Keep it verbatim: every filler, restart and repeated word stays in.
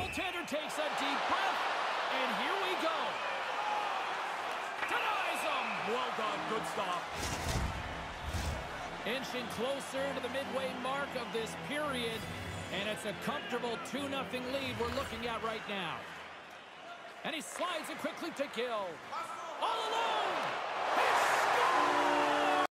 goaltender takes a deep breath, and here we go. Denies him. Well done. Good stop. Inching closer to the midway mark of this period, and it's a comfortable two nothing lead we're looking at right now. And he slides it quickly to Gill. All alone!